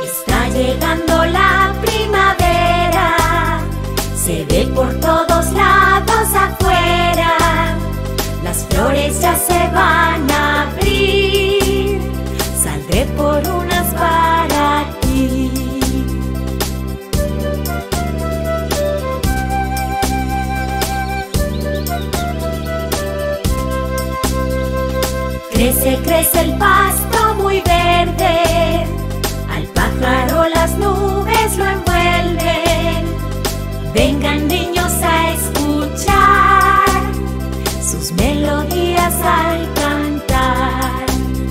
Está llegando la primavera, se ve por todos lados afuera. Las flores ya se van a abrir, saldré por unas para ti. Crece, crece el pasto muy verde, al pájaro las nubes lo envuelven. Vengan niños a escuchar sus melodías al cantar.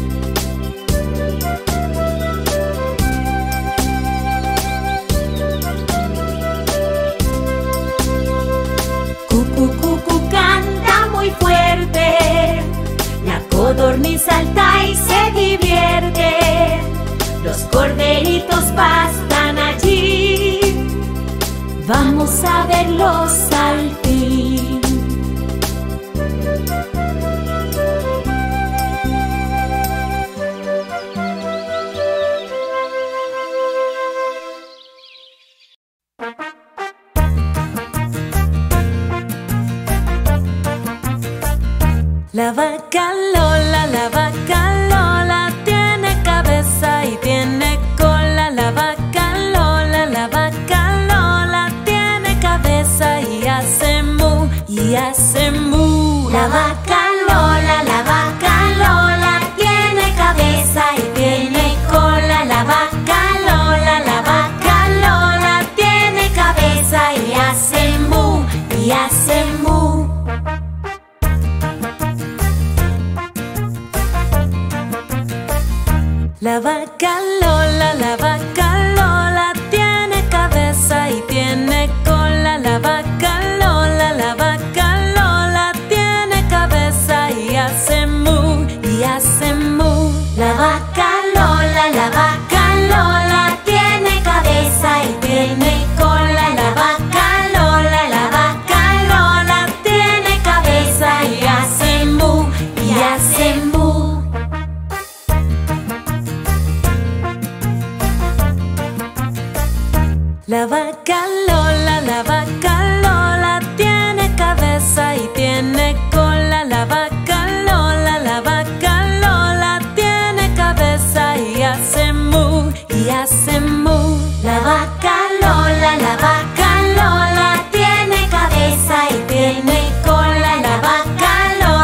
Cucu, cucu canta muy fuerte, la codorniz salta y se divierte. Los corderitos pastan allí, vamos a verlos al fin. La vaca Lola tiene cabeza y tiene cola. La vaca Lola tiene cabeza y hace mu, y hace mu. La vaca Lola tiene cabeza y tiene cola. La vaca Lola tiene cabeza y hace mu, y hace mu. La vaca Lola tiene cabeza y tiene cola. La vaca Lola tiene cabeza y hace mu, y hace mu. La vaca Lola tiene cabeza y tiene cola. La vaca Lola tiene cabeza y hace mu, y hace mu. La vaca Lola tiene cabeza y tiene cola. La vaca Lola tiene cabeza y hace mu, y hace mu. La vaca Lola tiene cabeza y tiene cola. La vaca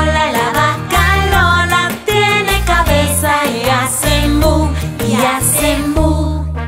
Lola tiene cabeza y hace mu, y hace mu.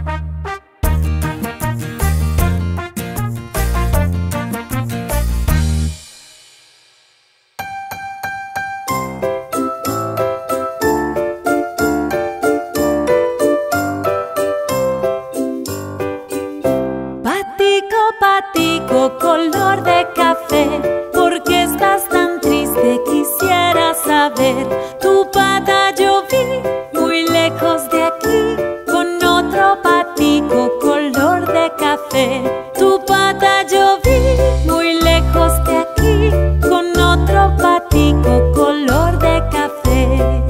Patico color de café, ¿por qué estás tan triste? Quisiera saber. Tu pata yo vi muy lejos de aquí, con otro patico color de café. Tu pata yo vi muy lejos de aquí, con otro patico color de café.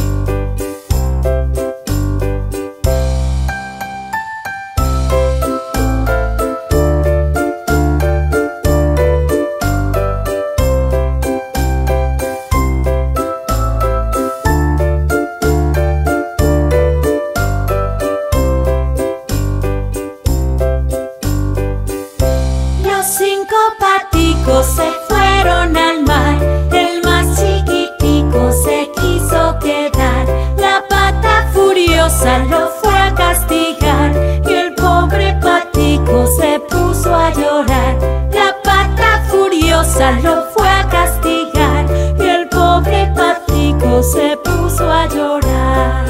Se fueron al mar, el más chiquitico se quiso quedar. La pata furiosa lo fue a castigar y el pobre patico se puso a llorar. La pata furiosa lo fue a castigar y el pobre patico se puso a llorar.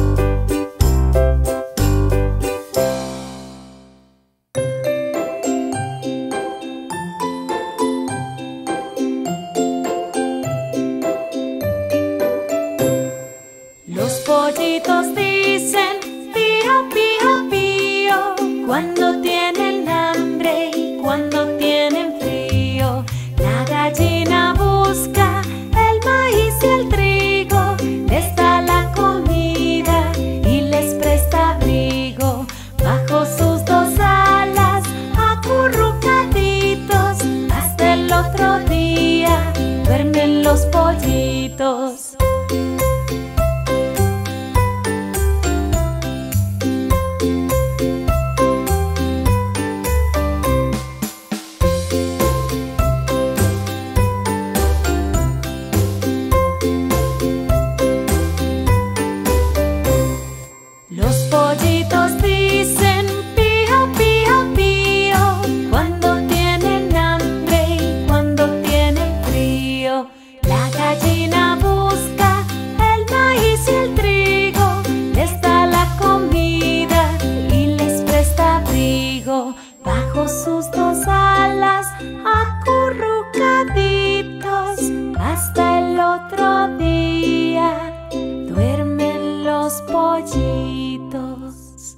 Los pollitos dicen pío, pío, pío, cuando tienen hambre y cuando tienen frío. La gallina Los pollitos dicen pío, pío, pío cuando tienen hambre y cuando tienen frío. La gallina busca el maíz y el trigo, les da la comida y les presta abrigo. Bajo sus dos alas, acurrucaditos, hasta el otro día duermen los pollitos.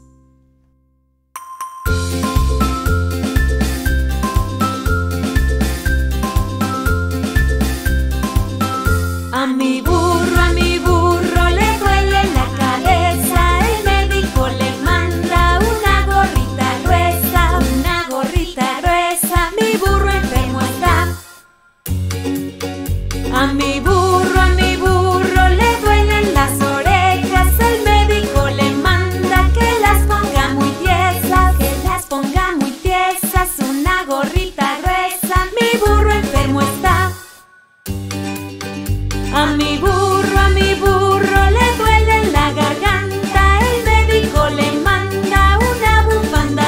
A mi burro le duele la cabeza. El médico le manda una gorrita gruesa, una gorrita gruesa. Mi burro enfermo está. A mi burro le duelen las orejas. El médico le manda que las ponga muy tiesas, que las ponga muy tiesas, una gorrita gruesa. Mi burro enfermo está. A mi burro le duele la garganta. El médico le manda una bufanda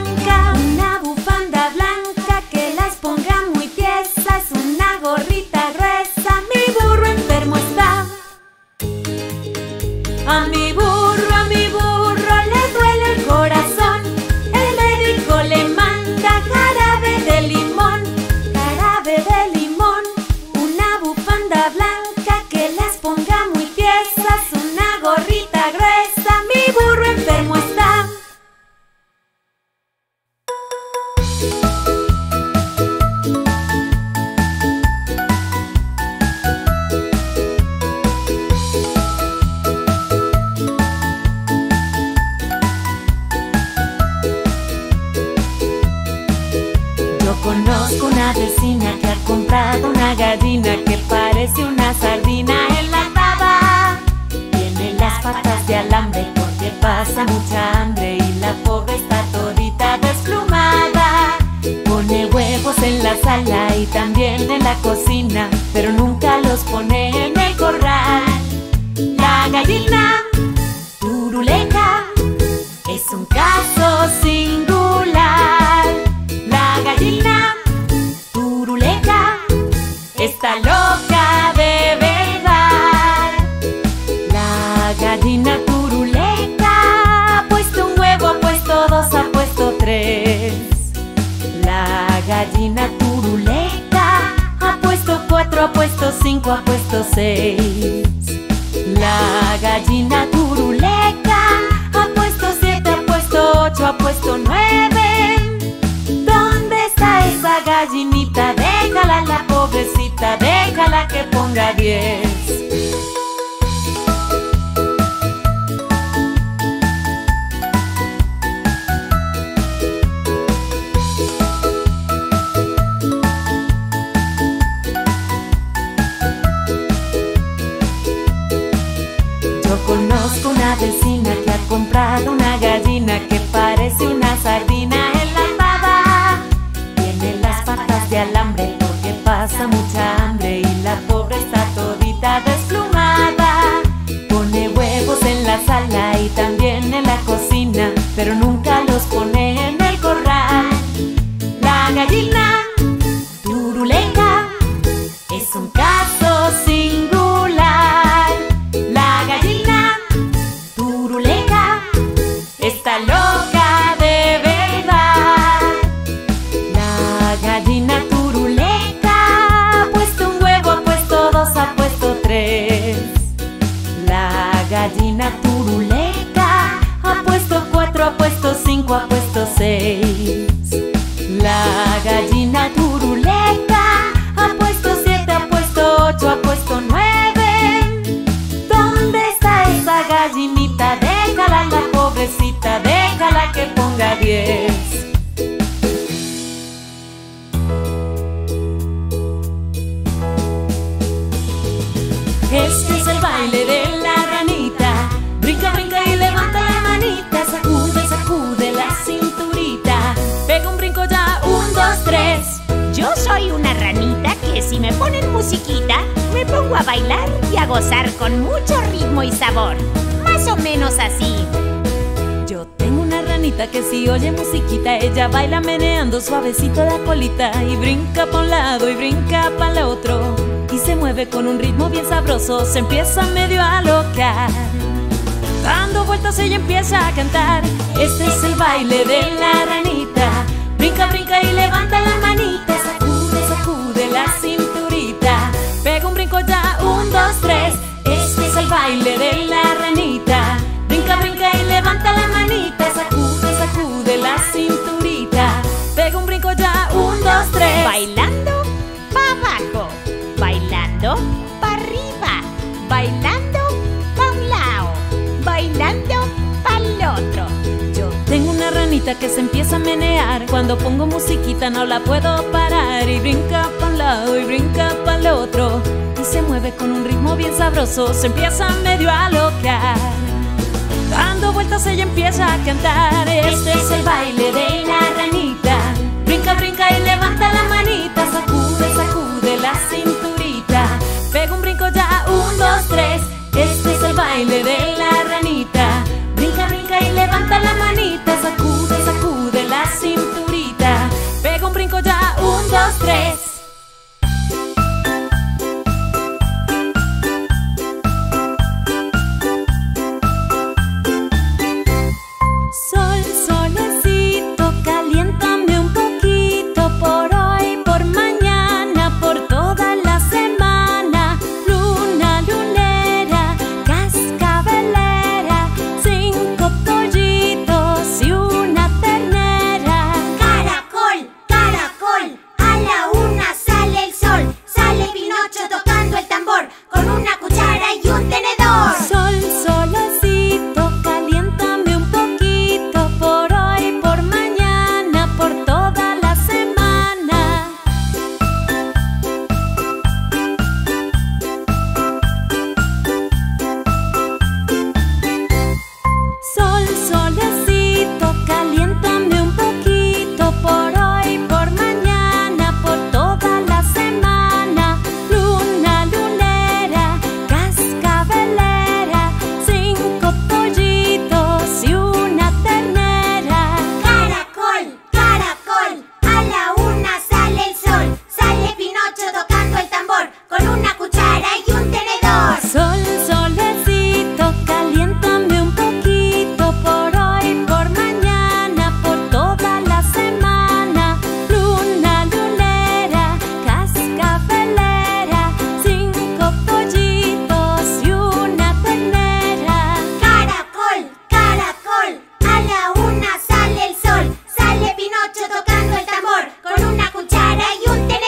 blanca, que las ponga muy tiesas, una gorrita gruesa. Mi burro enfermo está. A mi burro le duele el corazón. El médico le manda jarabe de limón, una bufanda blanca, que las ponga muy tiesas, una gorrita gruesa. Mi burro enfermo está. Yo conozco una vecina que ha comprado una gallina que parece una sardina enlatada. Tiene las patas de alambre porque pasa mucha hambre y la pobre está todita desplumada. Pone huevos en la sala y también en la cocina, pero nunca los pone en el corral. La gallina turuleca es un caso singular. La gallina turuleca está loca de verdad. La gallina turuleca ha puesto un huevo, ha puesto dos, ha puesto tres. La gallina turuleca ha puesto cuatro, ha puesto cinco, ha puesto seis. La gallina turuleca ha puesto siete, ha puesto ocho, ha puesto nueve. ¿Dónde está esa gallinita? Déjala, la pobrecita, déjala que ponga 10. Yo conozco una vecina que ha comprado una gallina que parece una sardina enlatada. Tiene las patas de alambre porque pasa mucha hambre y la pobre está todita desplumada. Pone huevos en la sala y también en la cocina, pero nunca los pone en el corral. La gallina turuleca es un caso singular. La gallina turuleca está loca de verdad. La gallina turuleca ha puesto un huevo, ha puesto dos, ha puesto tres. La gallina turuleca ha puesto cuatro, ha puesto cinco, ha puesto seis. La gallina turuleca ha puesto siete, ha puesto ocho, ha puesto nueve. ¿Dónde está esa gallinita? Déjala, la pobrecita, déjala que ponga 10. Este es el baile de la ranita. Brinca, brinca y levanta la manita. Sacude, sacude la cinturita. Pega un brinco ya, 1, 2, 3. Yo soy una ranita que si me ponen musiquita, me pongo a bailar y a gozar con mucho ritmo y sabor. Más o menos así. ranita que si oye musiquita, ella baila meneando suavecito la colita y brinca pa' un lado y brinca pa' el otro y se mueve con un ritmo bien sabroso, se empieza medio a alocar. Dando vueltas ella empieza a cantar. Este es el baile de la ranita. Brinca, brinca y levanta la manita. Sacude, sacude la cinturita. Pega un brinco ya, 1, 2, 3. Este es el baile de la ranita. Brinca, brinca y levanta la manita. Sacude, sacude la cinturita. Pega un brinco ya, 1, 2, 3. Bailando pa' abajo, bailando pa' arriba, bailando pa' un lado, bailando pa'l otro. Yo tengo una ranita que se empieza a menear. Cuando pongo musiquita no la puedo parar. Y brinca pa' un lado y brinca pa' el otro y se mueve con un ritmo bien sabroso, se empieza medio a loquear. Dando vueltas ella empieza a cantar. Este es el baile de la ranita. Brinca, brinca y levanta la manita. Sacude, sacude la cinturita. Pega un brinco ya, 1, 2, 3. Este es el baile de la ranita. Brinca, brinca y levanta la manita. Sacude, sacude la cinturita. Pega un brinco ya, 1, 2, 3. Sol, solecito, caliéntame un poquito por hoy, por mañana, por toda la semana. Luna, lunera, cascabelera, 5 pollitos y una ternera. Caracol, caracol, a la 1 sale el sol. Sale Pinocho tocando el tambor con una cuchara y un tenedor. Sol, solecito, caliéntame un poquito por hoy, por mañana, por toda la semana. Sol, solecito, caliéntame un poquito por hoy, por mañana, por toda la semana. Luna, lunera, cascabelera, 5 pollitos y una ternera. Caracol, caracol, a la 1 sale el sol. Sale Pinocho tocando el tambor con una cuchara y un tenedor. Sol, solecito, caliéntame un poquito por hoy, por mañana, por toda la semana. Luna, lunera, cascabelera, 5 pollitos y una ternera. Caracol, caracol, a la 1 sale el sol. Sale Pinocho tocando el tambor con una cuchara y un tenedor.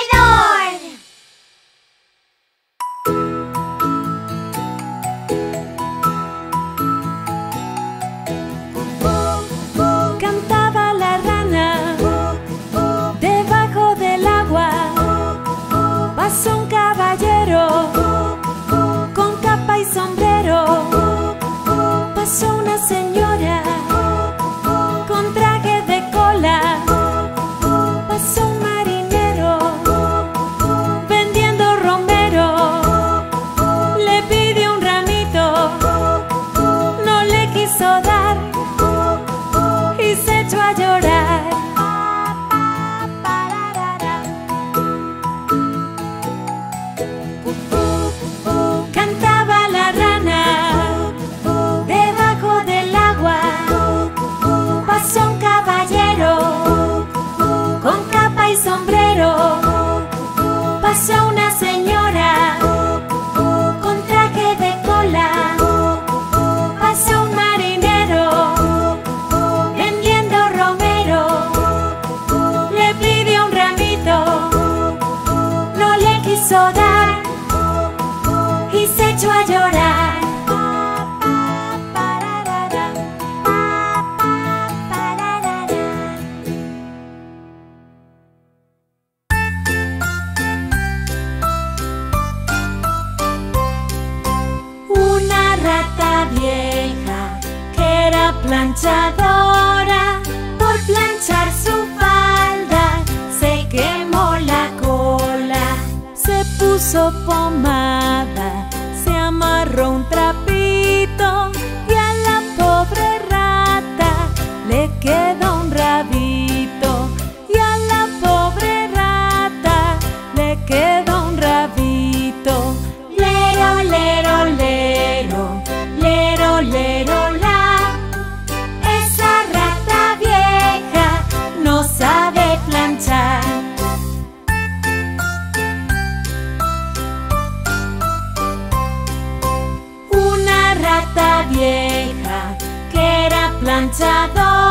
Cantaba la rana debajo del agua. Pasó un caballero con capa y sombrero. Pasó una señora con traje de cola. Pasó un marinero vendiendo romero. Le pidió un ramito, no le quiso dar y se echó a llorar. Cantaba la rana debajo del agua. Pasó un caballero con capa y sombrero. Pasó una señora con traje de cola. Pasó un marinero vendiendo romero. Le pidió un ramito, no le quiso dar y se echó a llorar. Una rata vieja que era planchadora, por planchar su falda se quemó la cola. Se puso pomada, se amarró un trapito y a la pobre rata le quedó planchador.